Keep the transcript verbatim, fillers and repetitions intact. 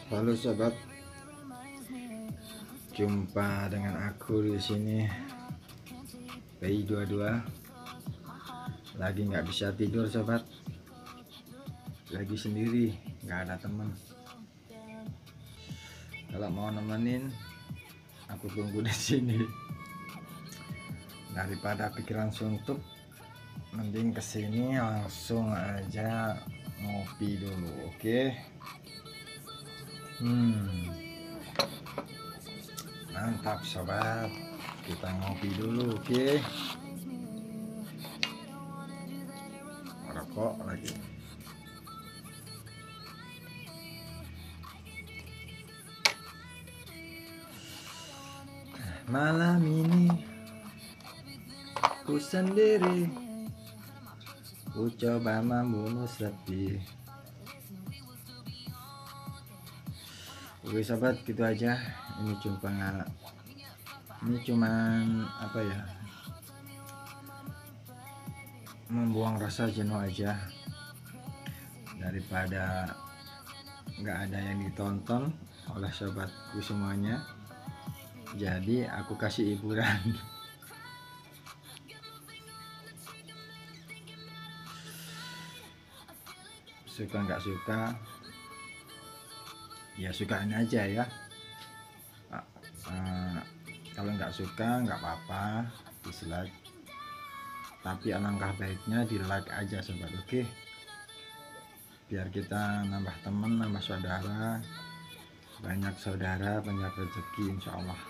Halo sobat, jumpa dengan aku di sini P I dua puluh dua. Lagi nggak bisa tidur sobat, lagi sendiri, nggak ada temen. Kalau mau nemenin, aku tunggu di sini. Daripada pikiran suntuk, mending kesini langsung aja ngopi dulu, oke? Hmm, mantap sobat, kita ngopi dulu, oke? Rokok lagi. Malam ini ku sendiri, ku coba membunuh sepi. Oke sobat, gitu aja. Ini cuma ini cuman apa ya, membuang rasa jenuh aja, daripada nggak ada yang ditonton oleh sobatku semuanya. Jadi aku kasih hiburan. Suka nggak suka, ya sukain aja ya. Uh, kalau nggak suka nggak apa-apa, dislike. Tapi alangkah baiknya di like aja sobat, oke? Biar kita nambah teman, nambah saudara, banyak saudara, banyak rezeki insya Allah.